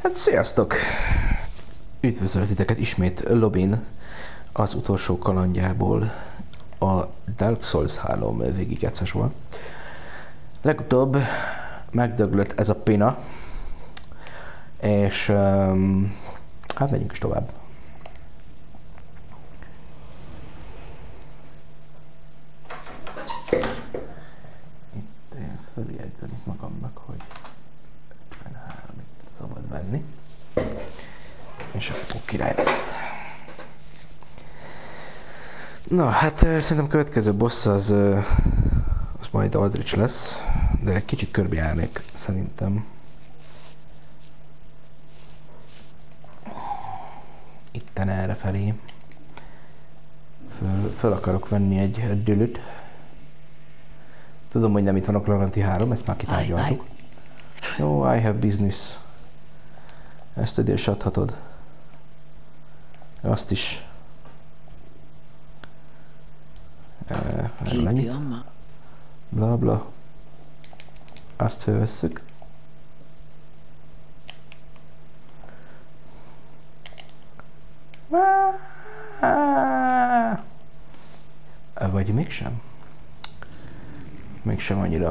Hát sziasztok! Üdvözöllek titeket ismét Lobin az utolsó kalandjából, a Dark Souls 3 végigjátszásból. Legutóbb megdöglött ez a pina, és hát megyünk is tovább. Itt én feljegyzem itt magamnak, hogy 53-it szabad venni. És akkor király lesz. Na, hát szerintem a következő boss az majd Aldrich lesz, de egy kicsit körbejárnék szerintem. Itten errefelé. Föl akarok venni egy dülüt. Tudom, hogy nem itt van a Claranti 3, ezt már kitárgyaltuk. No, I have business. Ezt ide is adhatod. Azt is. Mennyit? Bla bla. Azt felvesszük. Vagy mégsem? Mégsem annyira.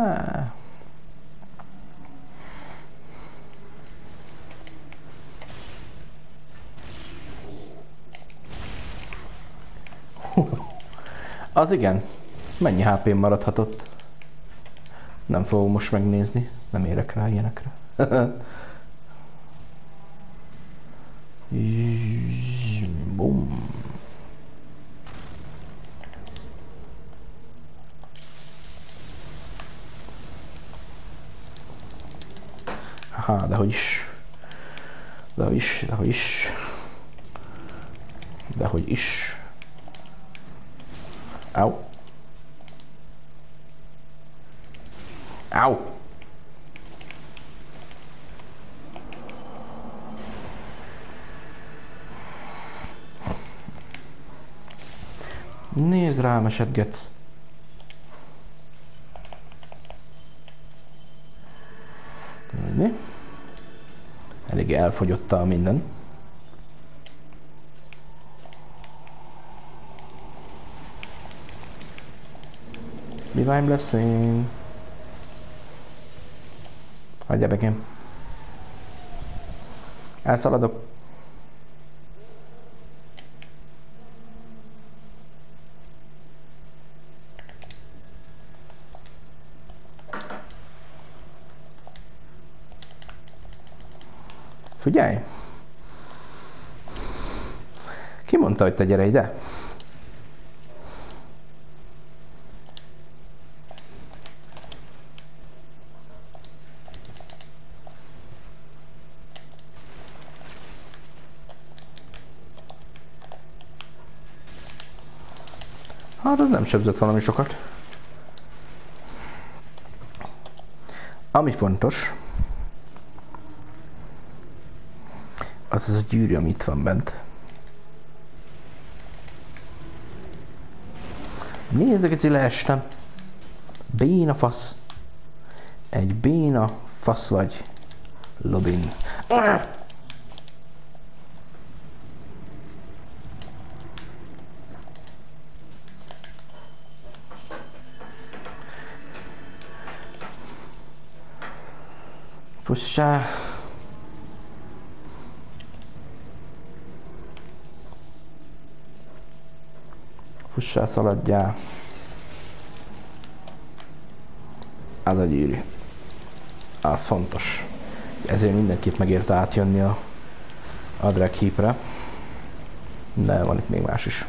Az igen. Mennyi HP-n maradhatott? Nem fogom most megnézni. Nem érek rá ilyenekre. Bum. Aha, dehogy is. Dehogy is, dehogy is. Dehogy is. Au. Au. Nézd rám, esetgetsz. Elég elfogyott a minden. Divine Blessing. Hagyja nekem. Elszaladok. Figyelj! Ki mondta, hogy te gyere ide? Hát az nem sebzett valami sokat. Ami fontos, az az a gyűrű, ami itt van bent. Nézzük, hogy leestem. Béna fasz. Egy béna fasz vagy. Lobin. Fussá! Fussá, szaladjál! Az a gyűrű. Az fontos. Ezért mindenképp megérte átjönni a Drag Heap-re. De van itt még más is.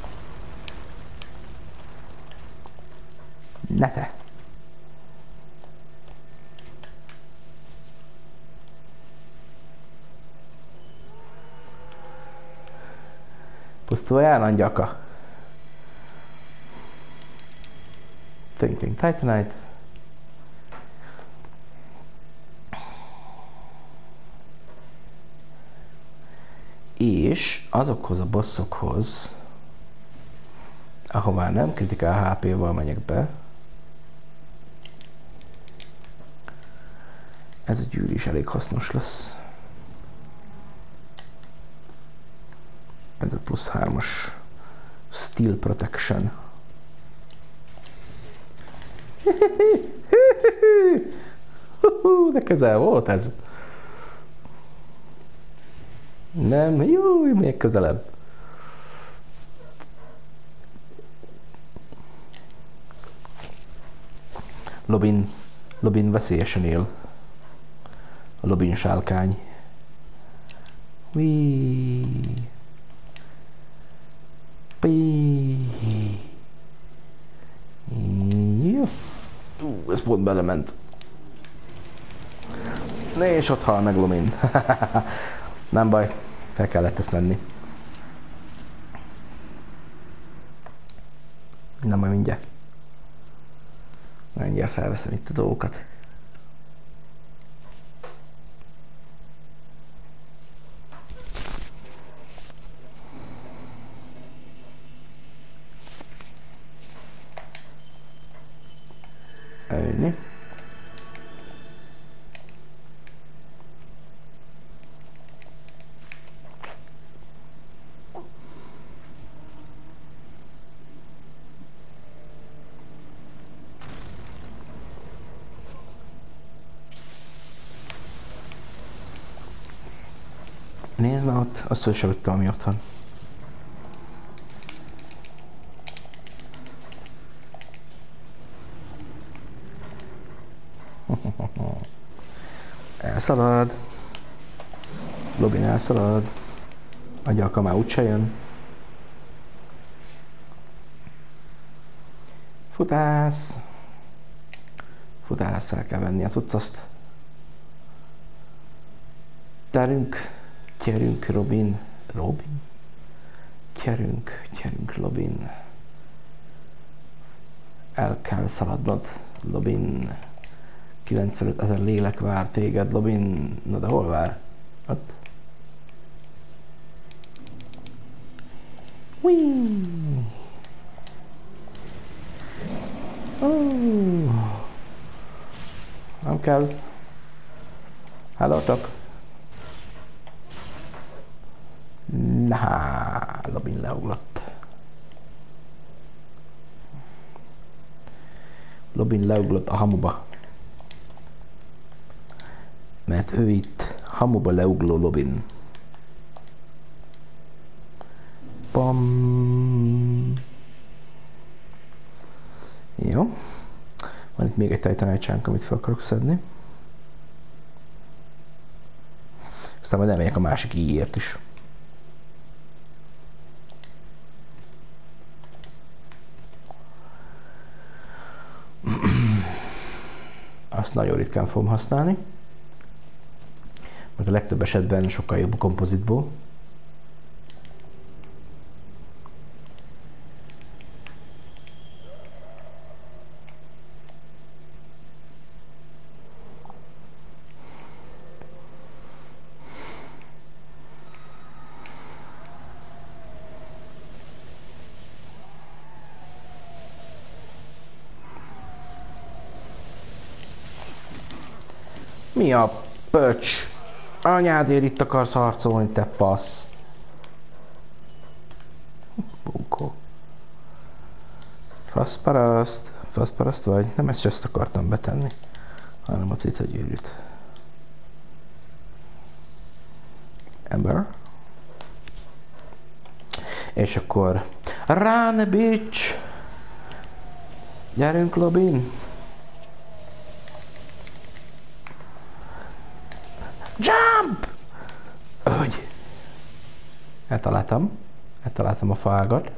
Ne te! Pusztuljál, angyaka! Thinking Titanite. És azokhoz a bosszokhoz, ahová nem kritikál HP-val megyek be, ez a gyűrű is elég hasznos lesz. Ez a plusz 3-as Steel Protection. De közel volt ez. Nem, jó, még közelebb. Lobin veszélyesen él. A Lobin sálkány. Jó. Ez pont belement. És ott hal meg Lobin. Nem baj, fel kellett ezt venni. Nem, majd mindjárt. Mindjárt felveszem itt a dolgokat. Elvinni. Nézd már ott, azt is előtte, ami ott van. Elszalad. Lobin elszalad. Agyalka már úgyse jön. Futász. Futász, fel kell venni az utcaszt. Gyerünk, Robin. Gyerünk, Lobin. El kell szaladnod, Lobin. 95 000 lélek vár téged, Lobin. Na de hol vár? Ott. Nem kell. Hallottok? Na, Lobin leuglott. Lobin leuglott a hamuba. Mert ő itt hamuba leugló Lobin. Pam. Jó. Van itt még egy Titanite-csánk, amit fel akarok szedni. Aztán majd elmegyek a másik íjért is. Azt nagyon ritkán fogom használni. Mert a legtöbb esetben sokkal jobb a kompozitból. Mi a pöcs? Anyádért itt akarsz harcolni, te passz. Bunkó. Faszparaszt vagy? Nem ezt just akartam betenni, hanem a cicagyűrűt. Ember. És akkor... Run, bitch! Gyerünk, Lobin! Jump! Hogy? Eltaláltam a fágat.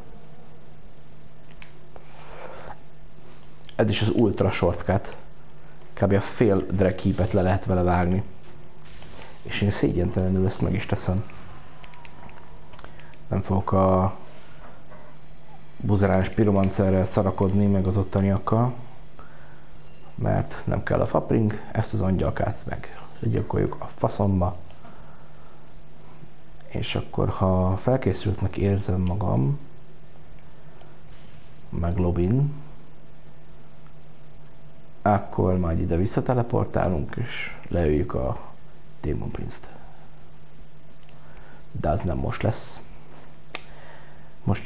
Ez is az ultra shortcut. Kb. A fél drag keepet le lehet vele vágni. És én szégyentelenül ezt meg is teszem. Nem fogok a buzeráns piromancerrel szarakodni, meg az ottaniakkal. Mert nem kell a fapring, ezt az angyalkát meg legyilkoljuk a faszomba. És akkor, ha felkészültnek érzem magam, meg Lobin, akkor majd ide visszateleportálunk, és leüljük a Demon Prince-t. De az nem most lesz. Most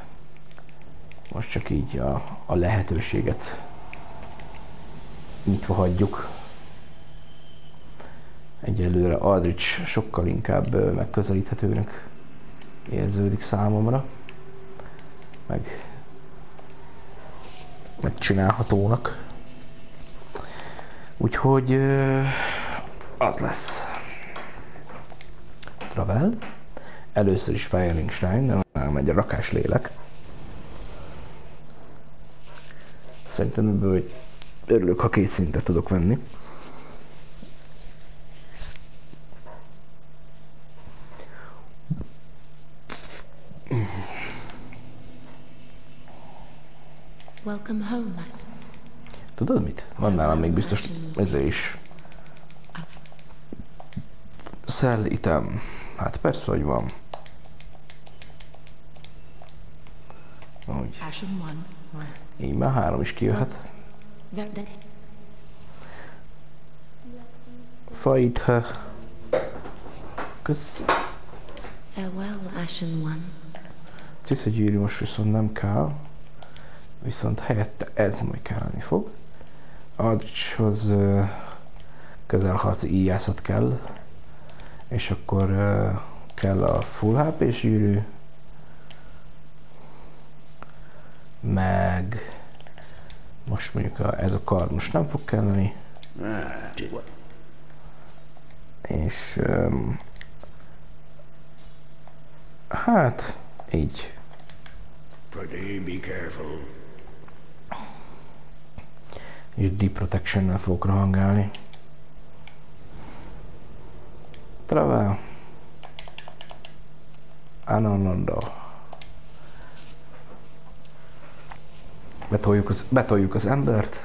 csak így a lehetőséget nyitva hagyjuk. Egyelőre Aldrich sokkal inkább megközelíthetőnek érződik számomra. Megcsinálhatónak. Úgyhogy az lesz. Travel. Először is Firing Shrine, elmegy a rakás lélek. Szerintem ebből örülök, ha 2 szintet tudok venni. Welcome home, Tudod mit? Van nálam még biztos ezért is. Sell item. Hát persze, hogy van. Úgy. Így már 3 is kijöhet. Fight her. Kösz. Farewell, Ashen One. Cicegyűrű most viszont nem kell. Viszont helyette ez majd kelleni fog. Aldrichhoz közelharci íjászat kell. És akkor kell a full HP-s gyűrű. Meg most mondjuk ez a kard most nem fog kelleni. És hát így. És Deep Protection-nel fogok rohangálni. Travel. Ananondo. Betoljuk az embert.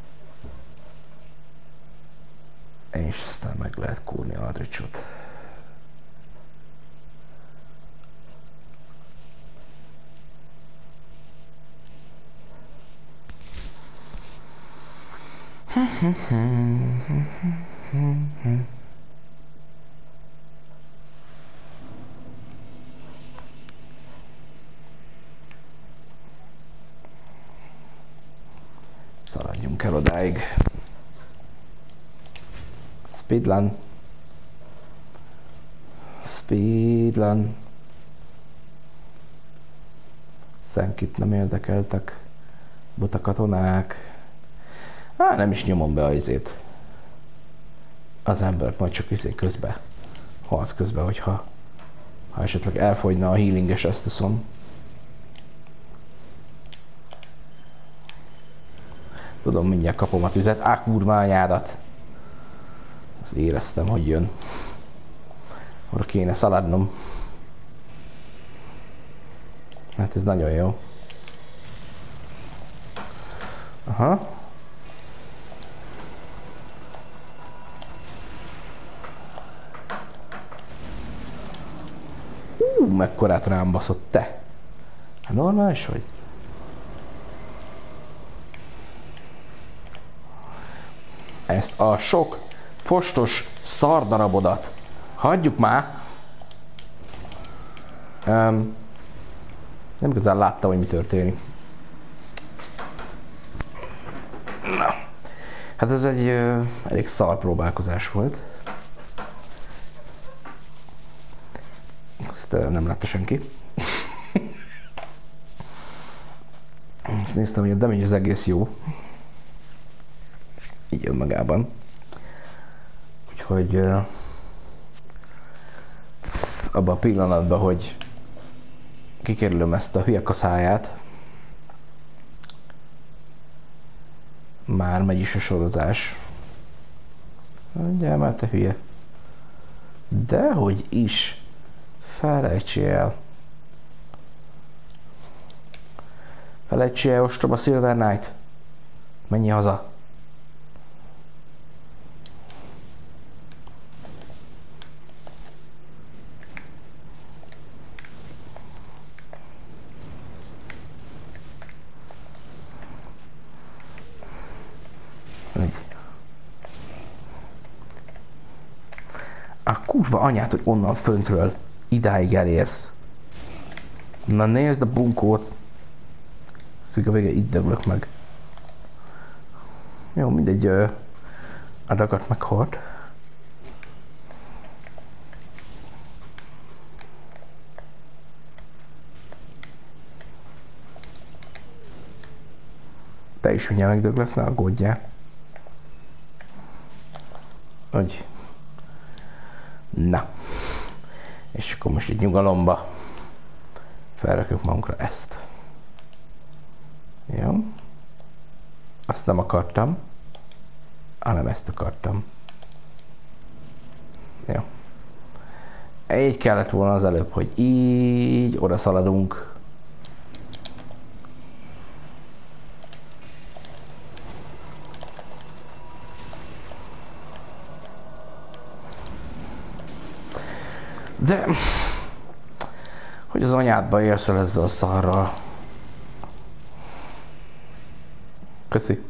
És aztán meg lehet kúrni Aldrichot. Szaladjunk el odáig. Speedrun. Speedrun. Senkit nem érdekeltek. Buta katonák. Nem is nyomom be az embert, majd csak közben. Harc közben, hogyha esetleg elfogyna a healinges esztuszom. Tudom, mindjárt kapom a tüzet. Kurva anyádat! Azt éreztem, hogy jön. Arra kéne szaladnom. Hát ez nagyon jó. Aha. Mekkorát rám baszott, te! Hát normális vagy? Ezt a sok fostos szardarabodat hagyjuk már! Nem igazán láttam, hogy mi történik. Na. Hát ez egy elég szar próbálkozás volt. Ezt nem látta senki. Ezt néztem, hogy a damage az egész jó. Így önmagában. Úgyhogy abban a pillanatban, hogy kikerülöm ezt a hülye kaszáját, már megy is a sorozás. Ugye, már te hülye. Dehogy is. Felejtsél el. Felejtsél el, ostoba Silver Knight. Menjél haza. A kurva anyát, hogy onnan föntről idáig elérsz. Na nézd a bunkót. A vége itt döglök meg. Jó, mindegy, adagat meghalt. Te is mindjárt megdöglesz, ne aggódjál. Hogy? Na. És akkor most itt nyugalomba felrakjuk magunkra ezt. Jó. Azt nem akartam, hanem ezt akartam. Jó. Így kellett volna az előbb, hogy így oda szaladunk. De... hogy az anyádba érsz el ezzel a szarral? Köszi.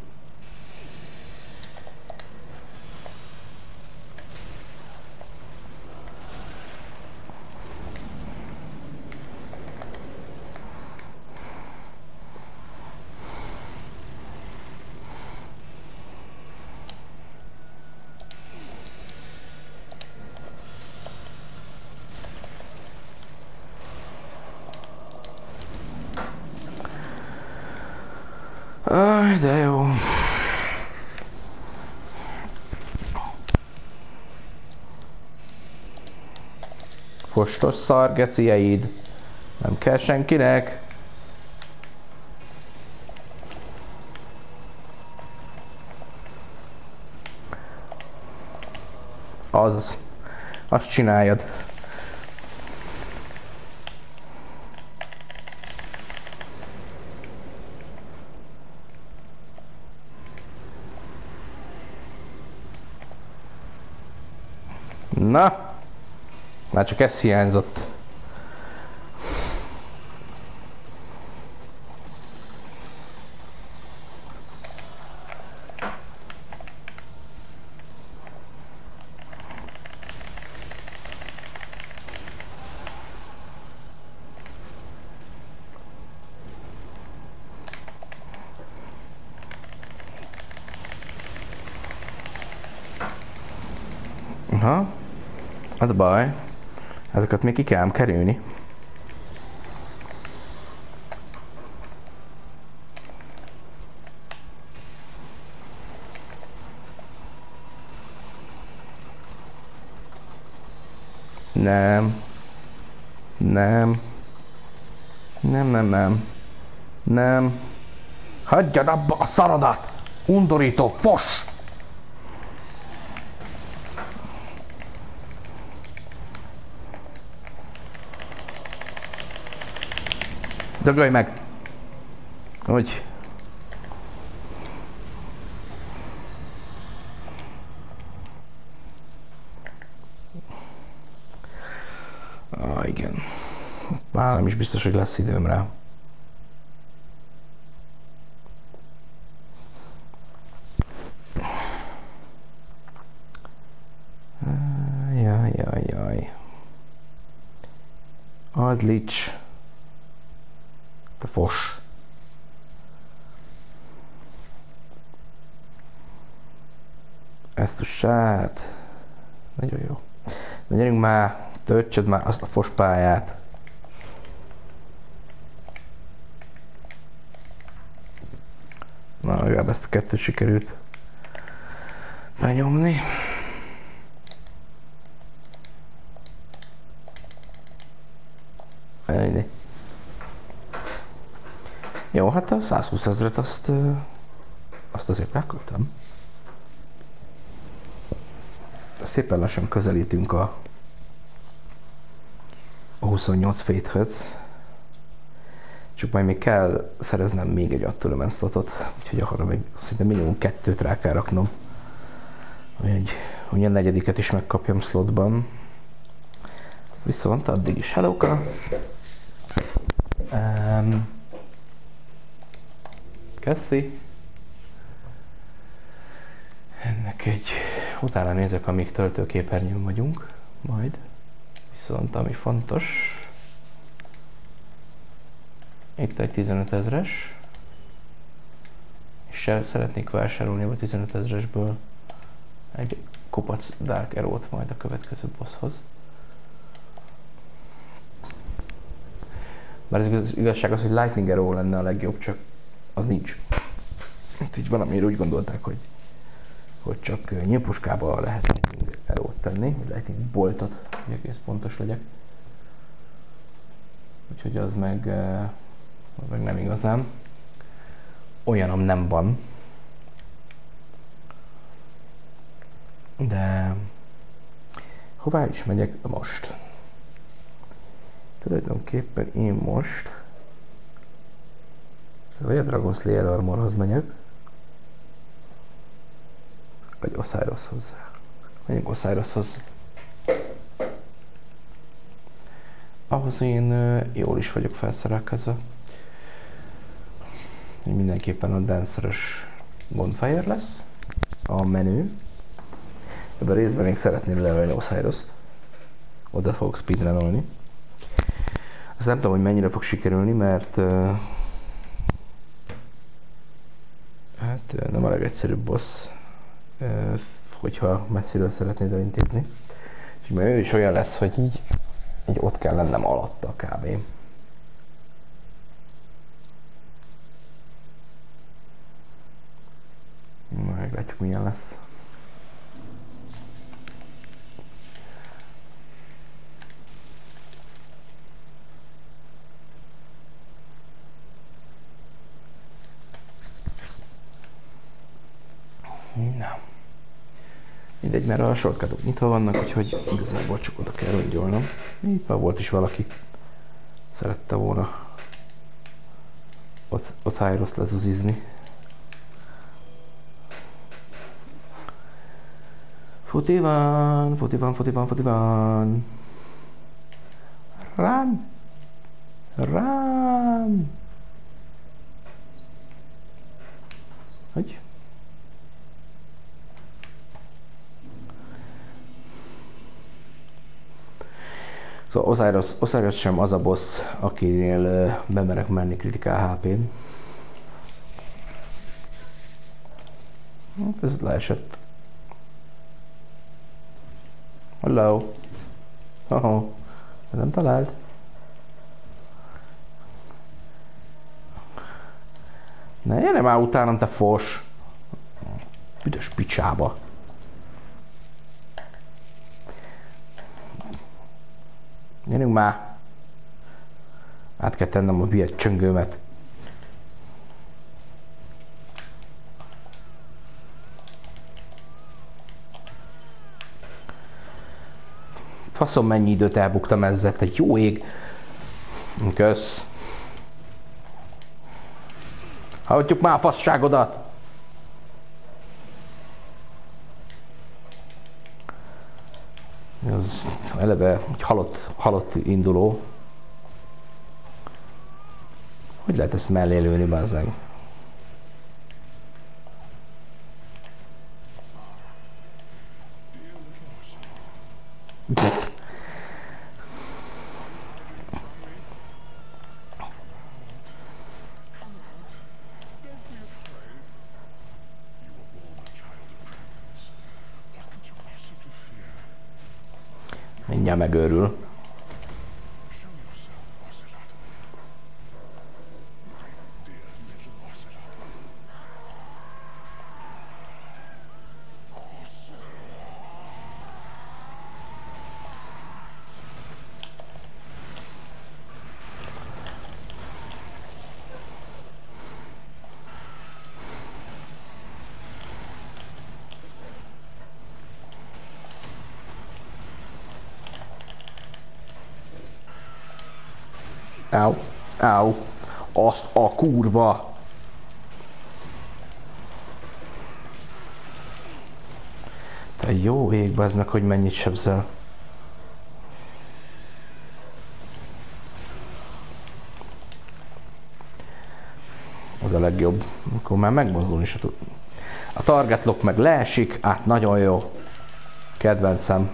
Aj, de jó. Fostos szargecieid. Nem kell senkinek. Azaz. Azt csináljad. Na, már csak ez hiányzott. Aha. Az a baj. Ezeket még ki kell kerülni. Nem. Nem. Nem. Hagyjad abba a szarodat! Undorító fos! Dögölj meg! Hogy? Igen. Már nem is biztos, hogy lesz időm rá. Jaj. Adlics. Te fos. Ezt a sát. Nagyon jó. Na gyerünk már, töltsed már azt a fos pályát. Na, legalább ezt a kettőt sikerült benyomni. Ennyi. Jó, hát a 120 000-et azt azért elköltem. Szépen lassan közelítünk a 28 féthöz. Csak majd még kell szereznem még egy Attulement slotot, úgyhogy arra még szinte minimum 2-t rá kell raknom. Hogy a 4-et is megkapjam slotban. Viszont addig is hellóka. Köszi. Ennek egy... utána nézek, amíg töltőképernyőn vagyunk. Majd. Viszont ami fontos... Itt egy 15 000-es. És szeretnék vásárolni a 15 000-esből egy kupac Dark Arrow-t majd a következő bosshoz. Bár az igazság az, hogy Lightning Arrow lenne a legjobb, csak az nincs. Itt így valamiért úgy gondolták, hogy csak nyílpuskába lehet Lightning Arrow-t tenni, vagy Lightning Boltot, hogy egész pontos legyek. Úgyhogy az meg nem igazán. Olyanom nem van. De hová is megyek most? Tulajdonképpen én most vagy a Dragon Slayer Armorhoz megyek, vagy Osiroshoz. Menjünk Osiroshoz. Ahhoz én jól is vagyok felszerelkezve. Mindenképpen a Dancer-ös Bonfire lesz a menü. Ebben a részben még szeretném levelni Osirost. Oda fogok speedrunolni. Azt nem tudom, hogy mennyire fog sikerülni, mert hát nem a legegyszerűbb boss, hogyha messziről szeretnéd elintézni. És majd ő is olyan lesz, hogy így ott kell lennem alatta kb. Meglátjuk, milyen lesz. Na. Mindegy, mert a shortcutok nyitva vannak, úgyhogy igazából csak oda kell rongyolnom. Itt már volt is valaki, szerette volna Osirost lezuzizni. Futi van, futi van, futi van, futi van. Run! Run! Hogy? Szóval Osiris sem az a boss, akinél bemerek menni kritikál HP-n. Hát ez leesett. Hello! Oh, ez nem talált. Ne gyere már utánam, te fos! Büdös picsába! Gyerünk már! Át kell tennem a hülye csöngőmet. Faszom, mennyi időt elbuktam ezzel, te jó ég! Kösz! Hallotjuk már a fasságodat! Ez eleve egy halott induló. Hogy lehet ezt mellé lőni, bazzeg? Mindjárt megőrül. Áú, áú, azt a kurva! Te jó ég, bazd meg, hogy mennyit sebzel. Az a legjobb, akkor már megmozdulni se tud. A target lock meg leesik, át nagyon jó. Kedvencem.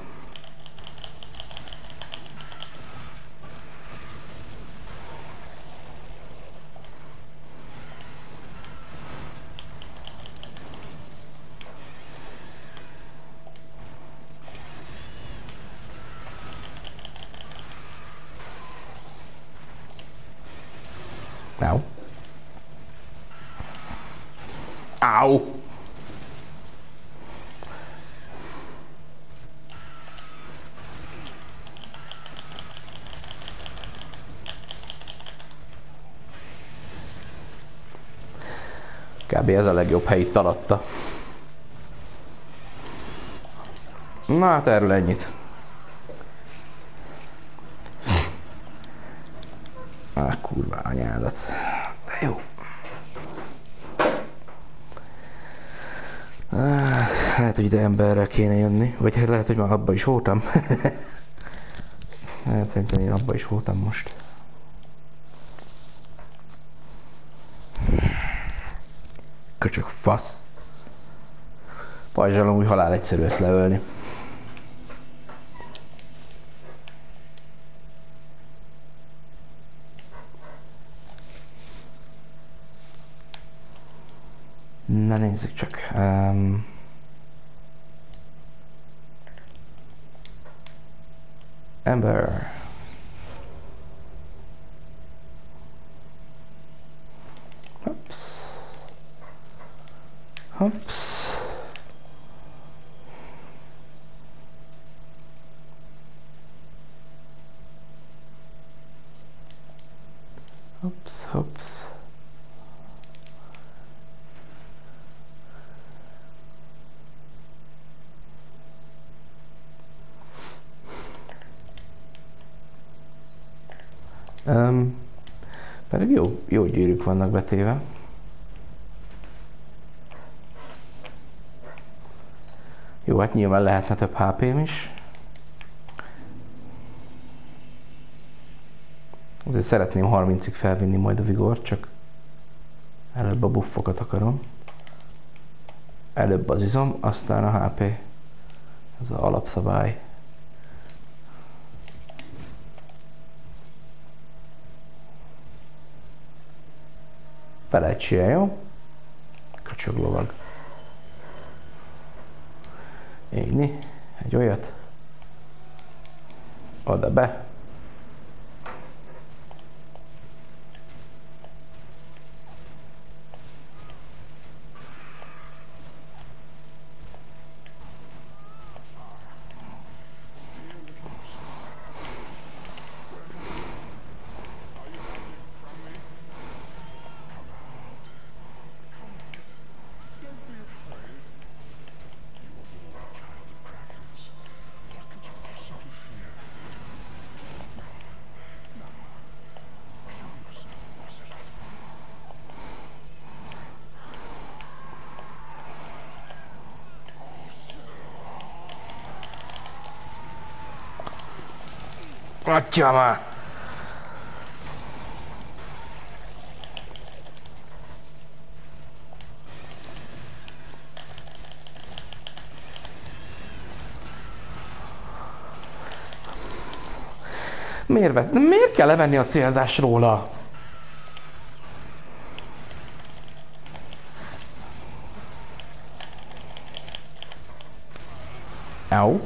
Au. Au. Kb. Ez a legjobb hely itt alatta. Na hát erről ennyit. Kurva anyádat. De jó. Lehet, hogy ide emberrel kéne jönni. Vagy lehet, hogy már abba is voltam. Lehet, hogy én abba is voltam most. Köcsög fasz. Pajzsalom úgy halál egyszerű ezt leölni. Na nézzük csak. Ember. Hops. Hops. Hops, hops. Pedig jó gyűrűk vannak betéve. Jó, hát nyilván lehetne több HP-m is. Azért szeretném 30-ig felvinni majd a vigort, csak előbb a buffokat akarom. Előbb az izom, aztán a HP. Ez az alapszabály. Felejtsél, jó? Köcsög lovag. Égni. Egy olyat. Oda be. Adja már! Miért kell levenni a célzást róla? Au.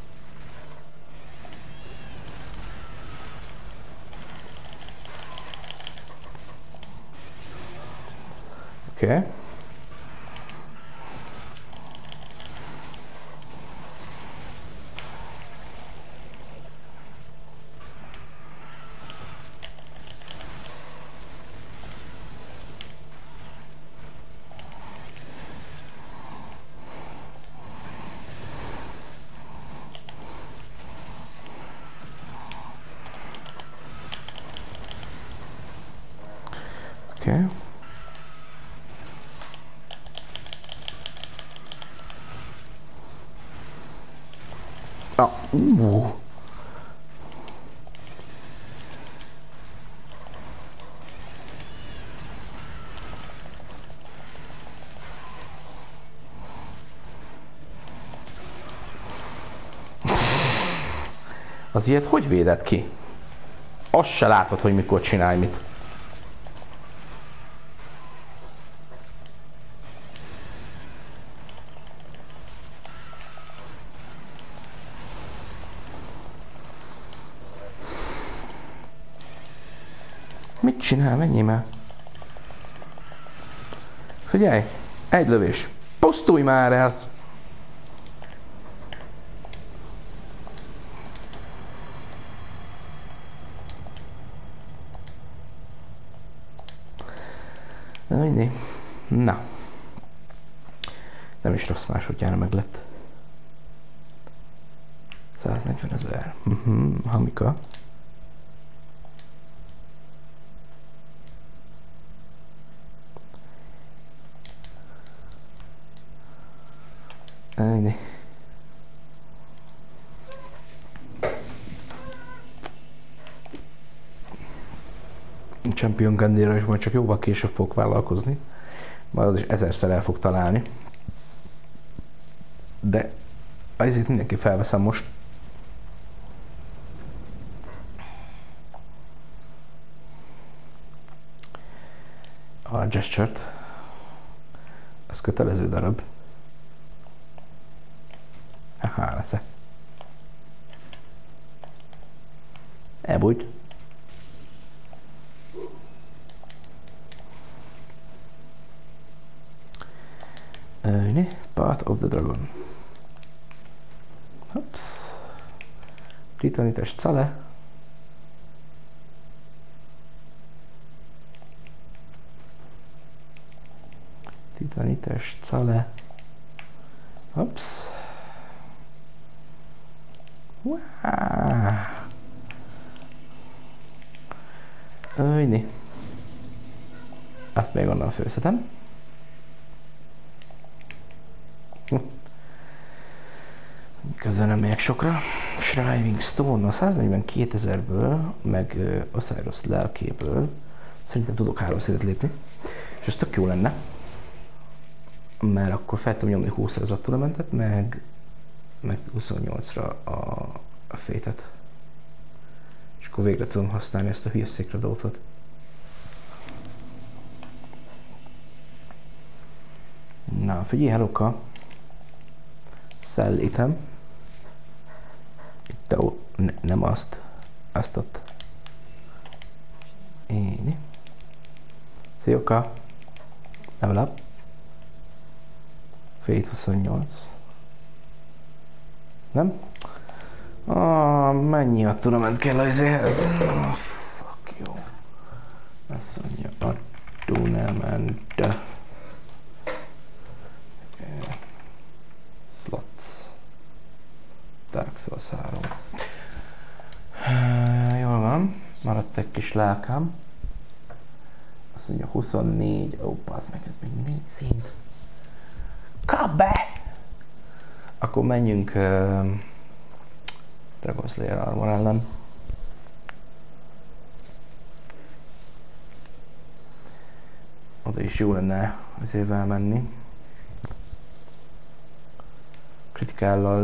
Okay. Okay. Az ilyet hogy véded ki? Azt se látod, hogy mikor csinálj mit. Mit csinál? Menjél már! Figyelj! Egy lövés. Pusztulj már el! Na. Nem is rossz, másodjára meg lett. 140 000. Hamika. Ennyi. Champion Gandéra is majd csak jóval később fogok vállalkozni. Majd az is 1000-szer el fog találni. De azért mindenki felveszem most. A gesture-t. Az kötelező darab. Haha, lesz-e. Elbújt. Path of the Dragon. Hops. Titanites Cale. Titanites Cale. Hops. Wow. Öjni. Azt még onnan főzhetem. Közben nem megyek sokra. Shriving Stone a 142 000-ből, meg Osiris lelkéből szerintem tudok 300-et lépni. És ez tök jó lenne. Mert akkor fel tudom nyomni 20-ra az Attulementet, meg 28-ra a Fate-et. És akkor végre tudom használni ezt a hülye Sacred Oath-ot. Na, figyelj, Heloka. Sell item. Itt nem azt. Azt ott. Így. Szioka. Level up. Fate 28. Nem? Mennyi a tournament kell azért? Fuck you. Azt mondja a tournament. Slots. Dark Souls 3. Jól van. Maradt egy kis lelkám. Azt mondja 24. Ó, az meg, ez még 4 szint. Kap be! Akkor menjünk Dragon Slayer Armor ellen. Oda is jó lenne az évvel menni. Kritikállal,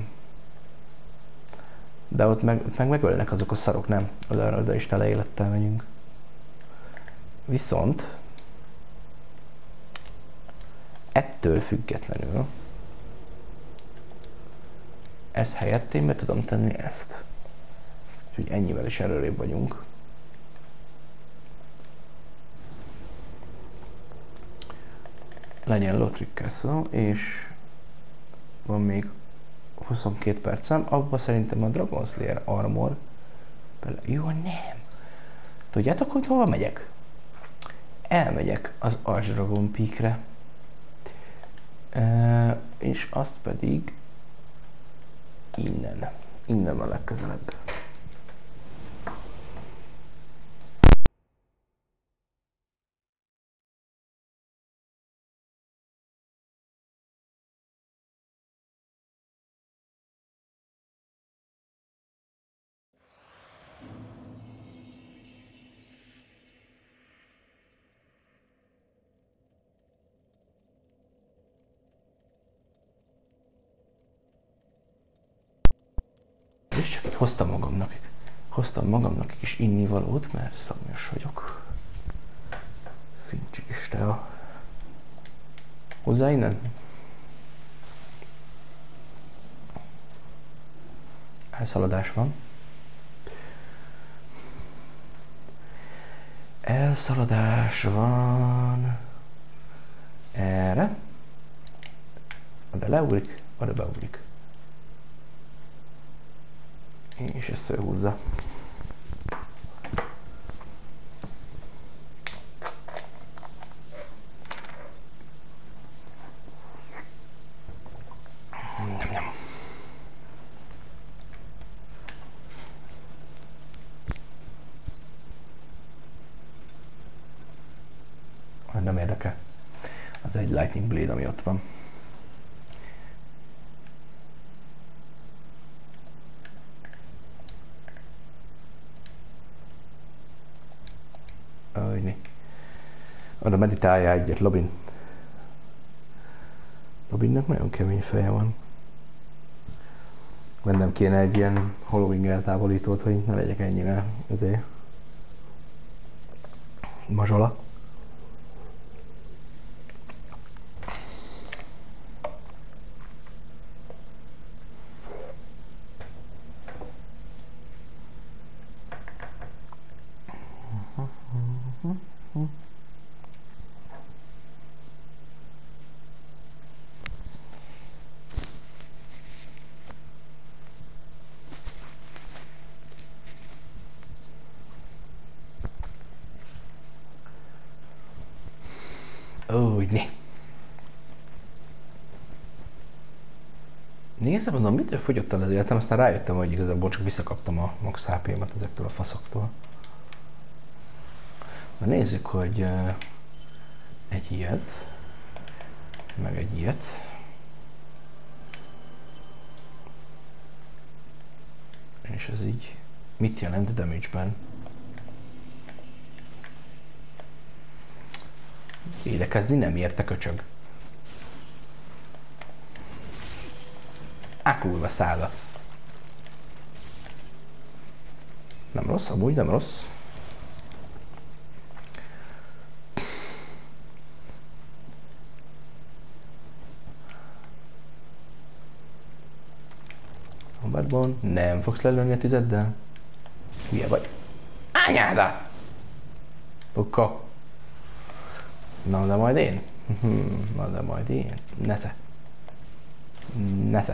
de ott meg megölnek azok a szarok, nem? Oda is tele élettel megyünk. Viszont ettől függetlenül ez helyett én be tudom tenni ezt. Úgyhogy ennyivel is előrébb vagyunk. Legyen Lothric Castle, és van még 22 percem, abban szerintem a Dragon Slayer Armor jó, nem! Tudjátok, hogy hova megyek? Elmegyek az Ash Dragon Peak-re. És azt pedig innen a legközelebb. És csak itt hoztam magamnak egy kis innivalót, mert szomjas vagyok. Fincs is te a... Hozzá innen? Elszaladás van. Elszaladás van. Erre. Oda leugrik, oda beugrik. És ezt felhúzza. Nem érdekel. Az egy Lightning Blade, ami ott van. Oda meditáljál egyet, Lobin. Lobinnak nagyon kemény feje van. Vennem kéne egy ilyen Halloween eltávolítót, hogy ne legyek ennyire ezért mazsola. Úgyni. Nézd, mondom, mitől fogyott el az életem, aztán rájöttem, hogy igazából csak visszakaptam a max HP-mat ezektől a faszoktól. Na nézzük, hogy egy ilyet, meg egy ilyet. És ez így mit jelent damage-ben? Védekezni nem érte, köcsög. Kurva szála. Nem rossz, amúgy nem rossz. Combatban nem fogsz lelőni a tüzeddel? Hülye vagy. Anyáda! Pukka. Na de majd én? Na de majd én? Nesze. Nesze.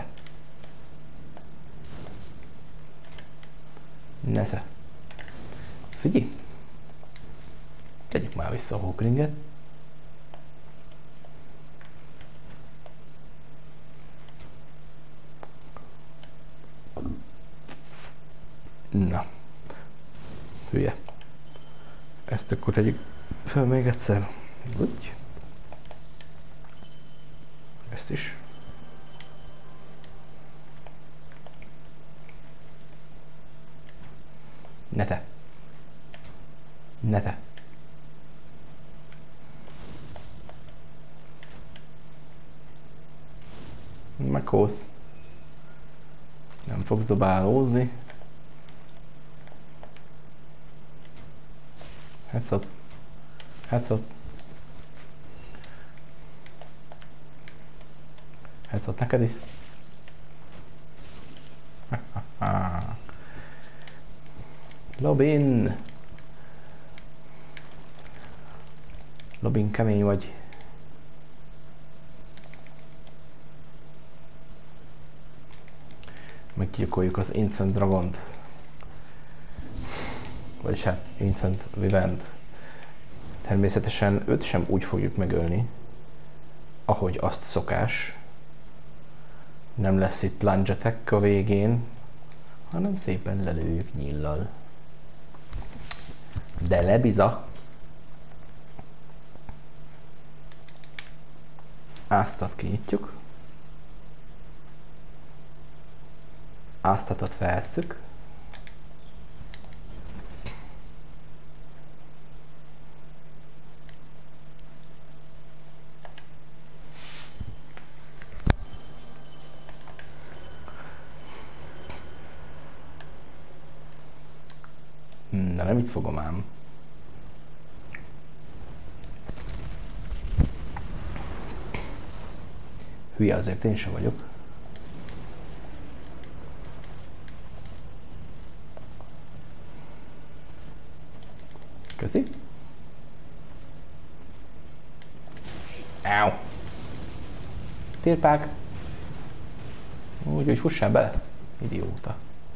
Nesze. Figyelj! Tegyük már vissza a hókringet. Na. Hülye. Ezt akkor tegyük fel még egyszer. Úgy. Ezt is. Ne te. Ne te. Meghóz. Nem fogsz dobálózni. Headshot. Headshot. Headshot neked is. Lobin! Lobin, kemény vagy. Meggyilkoljuk az Ancient Dragont. Vagyis hát Ancient Vivent. Természetesen őt sem úgy fogjuk megölni, ahogy azt szokás. Nem lesz itt plunge attack a végén, hanem szépen lelőjük nyíllal. De lebiza! Áztat kinyitjuk. Áztatot felszük. Na nem itt fogom ám. Hülye azért én sem vagyok. Köszi. Áú. Térpák. Úgy fussál bele. Idióta.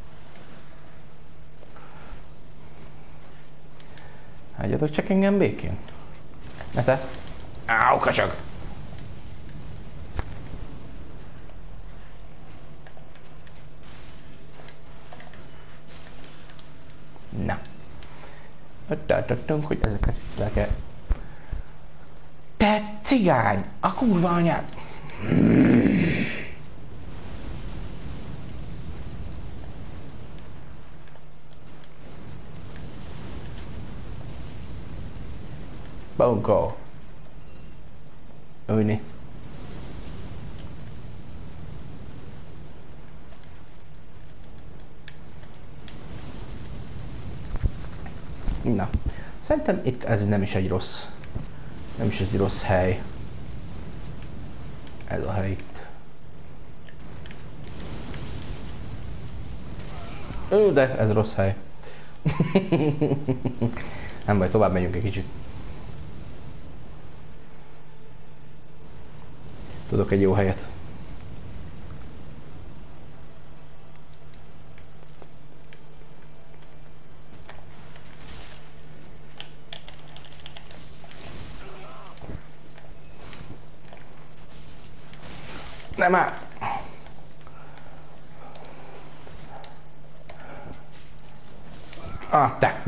Hagyjatok csak engem békén. Ne te. Áú, kacsag. Na. Ott tartottunk, hogy ezeket le kell... Te cigány! A kurva anyád! Bunko. Ülni. Na. Szerintem itt ez nem is egy rossz. Nem is egy rossz hely. Ez a hely itt. De ez rossz hely. Nem baj, tovább megyünk egy kicsit. Tudok egy jó helyet. Nem már! Ah, te!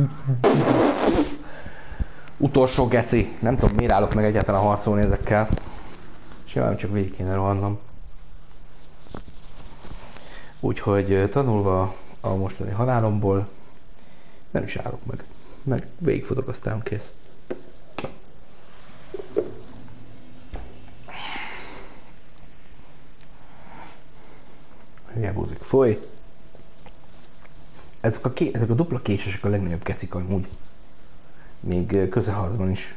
Utolsó geci. Nem tudom, miért állok meg egyáltalán harcolni ezekkel. Simán csak végig kéne rohannom. Úgyhogy tanulva a mostani halálomból nem is állok meg. Meg végigfutok, aztán kész. Hülye búzik. Foly! Ezek a dupla késesek a legnagyobb kecik amúgy. Még közelharcban is.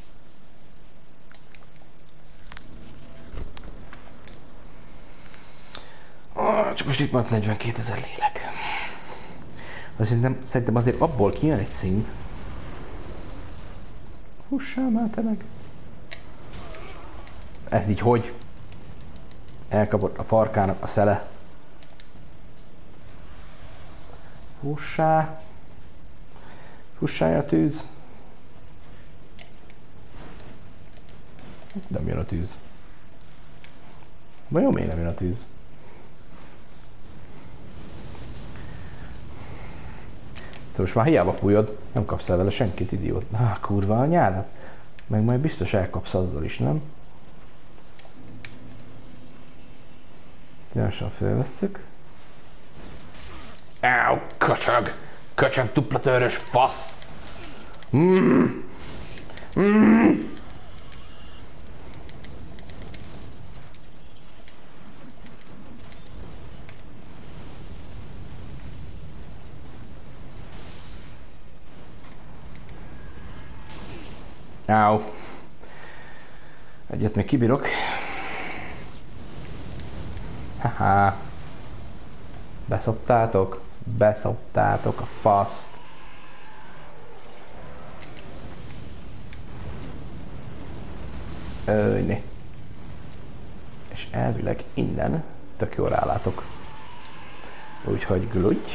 Csak most itt maradt 42 000 lélek. Szerintem azért abból kijön egy szint. Hussál már te meg. Ez így hogy? Elkapott a farkának a szele. Hussá. Hussálja a tűz. Nem jön a tűz. Vajon miért nem jön a tűz? Te most már hiába fújod, nem kapsz el vele senkit, idiót. Kurva anyádat. Meg majd biztos elkapsz azzal is, nem? Gyorsan felvesszük. Áú, köcsög! Köcsög dupla törös fasz! Áú. Egyet még kibírok. Haha. Beszoptátok? Beszoptátok a faszt. Öjni. És elvileg innen tök jól rálátok. Úgyhogy gludj.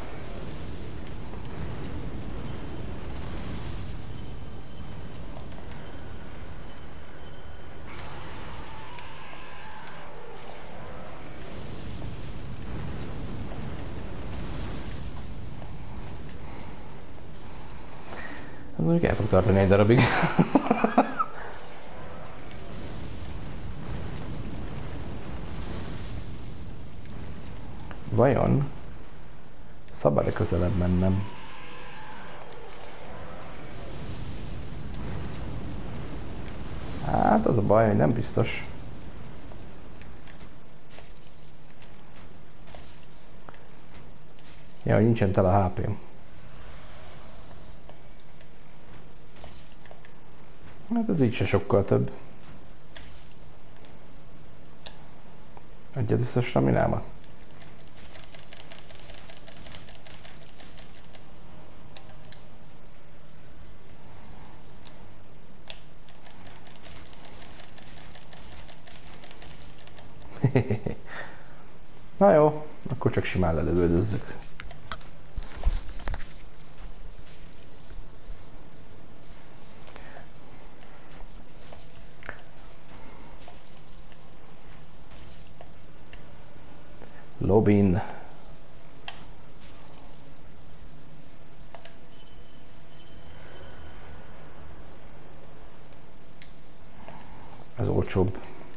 Ez mondjuk el fog tartani egy darabig. Vajon szabad-e közelebb mennem? Hát az a baj, hogy nem biztos. Ja, hogy nincsen tele a HP-m. Hát ez így se sokkal több. Egyet összes raminámat. Na jó, akkor csak simán lelövöldözzük. Lobin. Ez olcsóbb.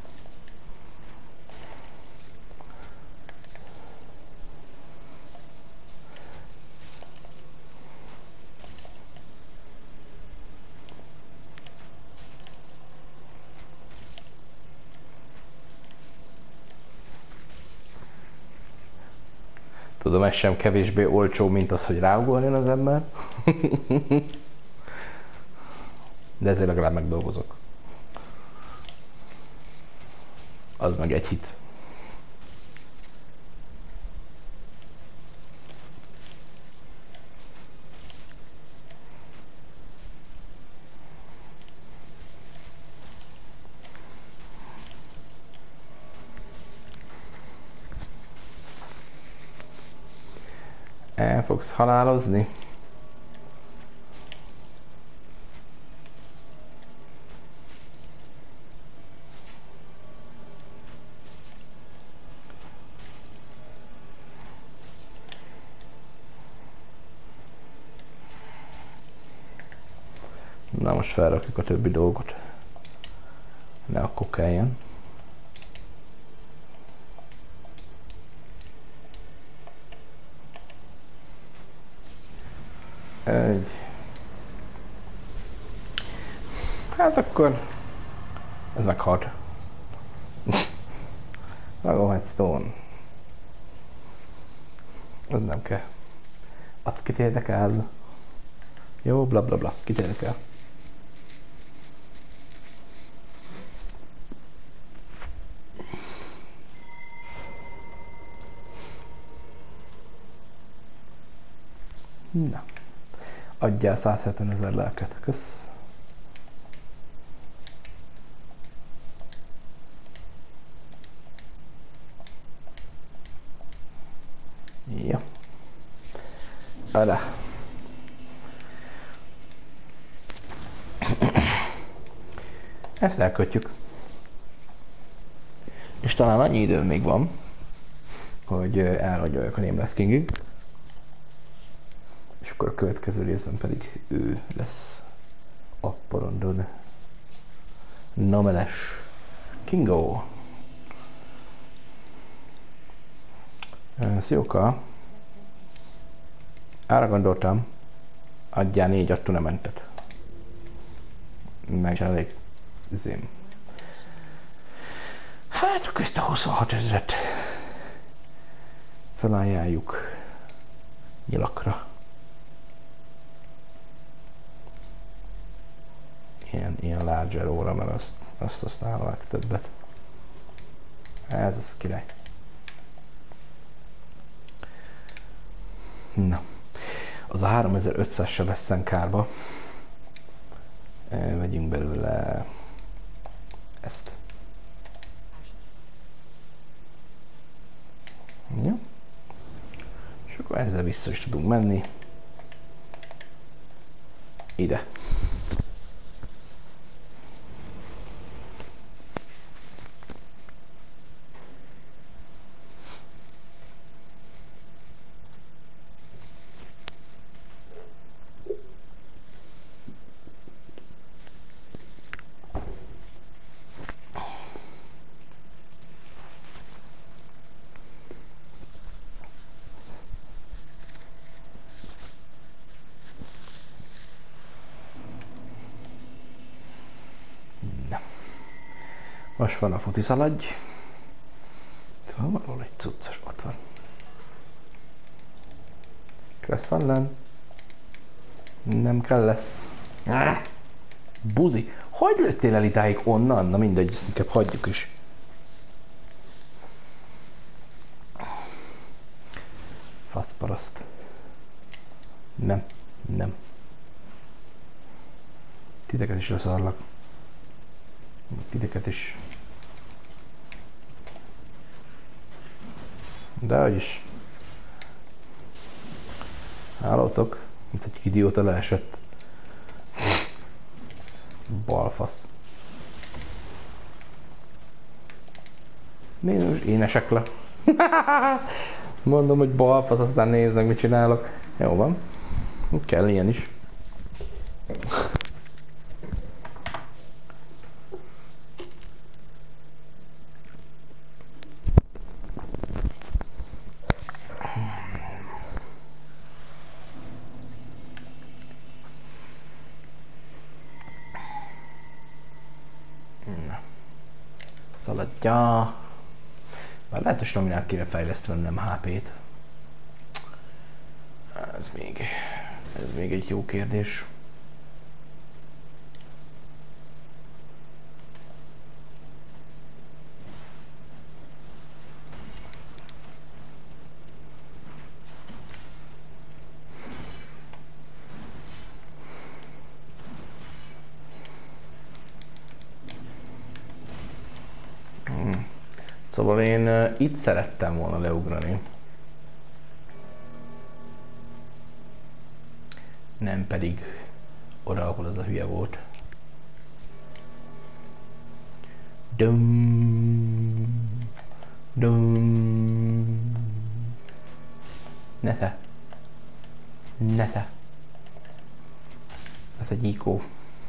Tudom, ez sem kevésbé olcsó, mint az, hogy ráugoljon az ember. De ezért legalább megdolgozok. Az meg egy hit. El fogsz halálozni? Na most felrakjuk a többi dolgot. Ne akkor kelljen. Egy. Hát akkor ez meghalt. Megoldhatsz Stone. Az nem kell. Azt kit érdekel. Jó, bla bla bla. Kit érdekel. Na. Adjál 170 000 lelket. Kösz. Ja. Alá. Ezt elkötjük. És talán annyi időm még van, hogy elragyoljak a Nameless Kingig. És akkor a következő részben pedig ő lesz a porondon. Nameless Kingo. Szióka. Arra gondoltam, adjál 4 attunamentet. Meg elég izém. Hát akkor ezt a 26 000-et felajánljuk nyilakra. Ilyen larger óra, mert azt használom többet. Ez az király. Na, az a 3500 se vesszen kárba. Vegyünk belőle ezt. Ja. És akkor ezzel vissza is tudunk menni. Ide. Most van a futiszaladj. Itt van valahol egy cuccos, ott van. Crestfallen. Nem kell lesz. Buzi. Hogy lőttél el idáig onnan? Na mindegy, ezt inkább hagyjuk is. Faszparaszt. Nem, nem. Titeket is leszarlak. Titeket is. Dehogy is. Hallottok? Mint egy idióta leesett. Balfasz. Nézd, én esek le. Mondom, hogy balfasz, aztán nézd meg, mit csinálok. Jó van. Kell ilyen is. Szaladja. Már lehet, hogy Staminát kéne fejlesztenem HP-t. Ez még egy jó kérdés. Szóval én itt szerettem volna leugrani. Nem pedig oda, ahol az a hülye volt. Dum, dum. Ne te. Ne te. Ez egy ikó.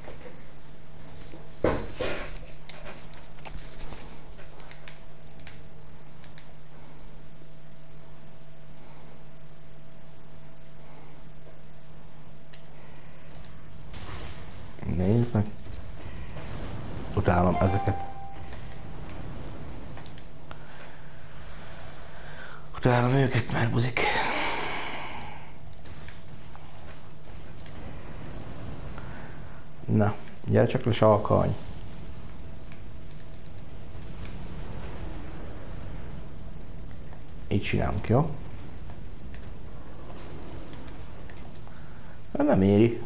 Nézd meg. Utálom ezeket. Utálom őket, mert buzik. Na, gyere csak le, salkany. Így csinálunk, jó? Nem éri.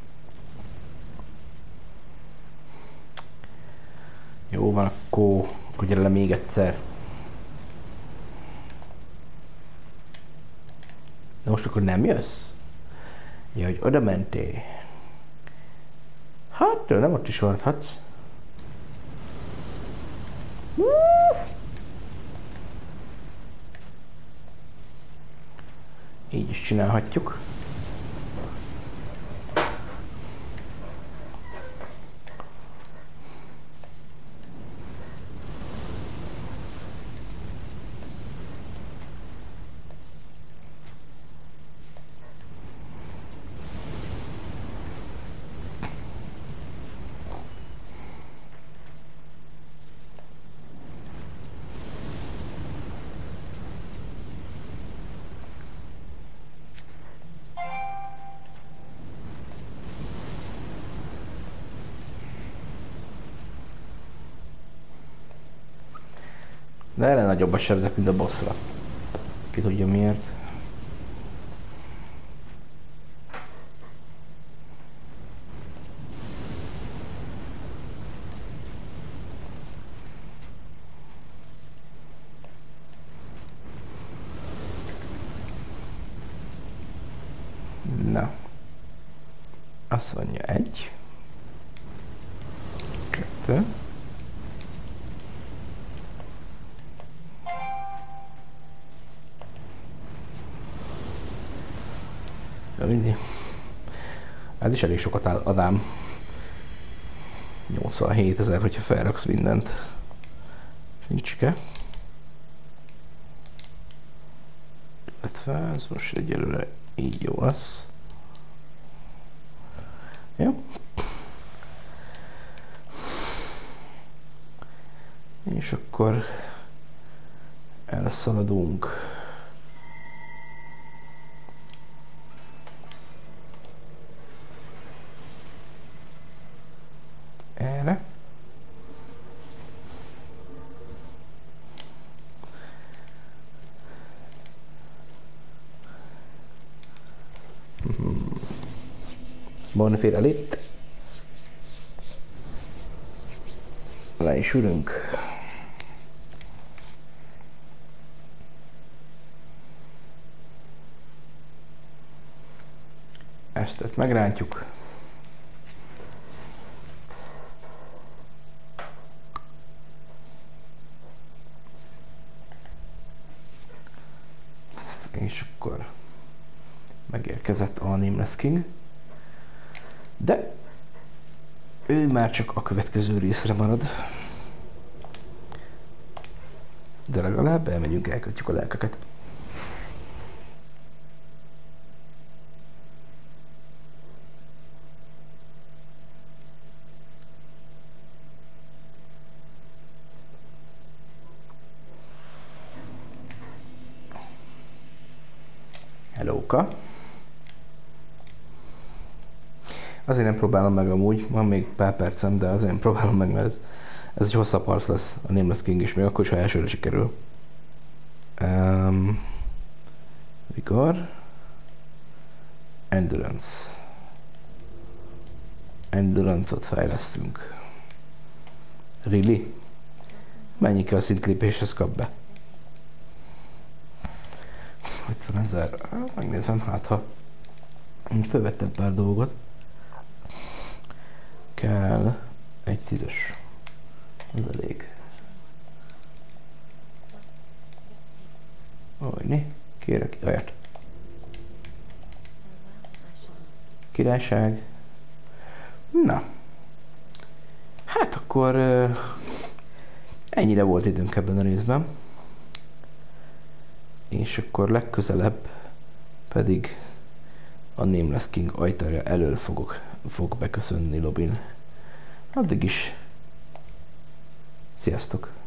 Jó van, akkor gyere le még egyszer. De most akkor nem jössz? Ja, hogy oda mentél. Hát, de nem ott is maradhatsz. Így is csinálhatjuk. De erre nagyobb a sebzek, mint a bossra. Ki tudja miért. Na. Azt mondja 1. 2. Mindig. Ez is elég sokat adám. 87 000, hogyha felraksz mindent. Nincske. 50, ez most egyelőre így jó lesz. Jó. És akkor elszaladunk. Erre. Bonfire itt. Le is ülünk. Ezt megrántjuk. És akkor megérkezett a Nameless King. De ő már csak a következő részre marad. De legalább elmegyünk, elkötjük a lelkeket. Hellóka. Azért nem próbálom meg amúgy, van még pár percem, de azért nem próbálom meg, mert ez egy hosszabb harc lesz a Nameless King is, még akkor is, ha elsőre sikerül. Vigor. Endurance. Endurance-ot fejlesztünk. Really? Mennyi kell a szintlépéshez kap be? 50 000. Megnézem, hát ha fölvettem pár dolgot. Kell egy 10-es. Ez elég. Ojni, kérek olyat. Királyság. Na. Hát akkor ennyire volt időnk ebben a részben. És akkor legközelebb pedig a Nameless King ajtaja elől fog beköszönni Lobin. Addig is. Sziasztok!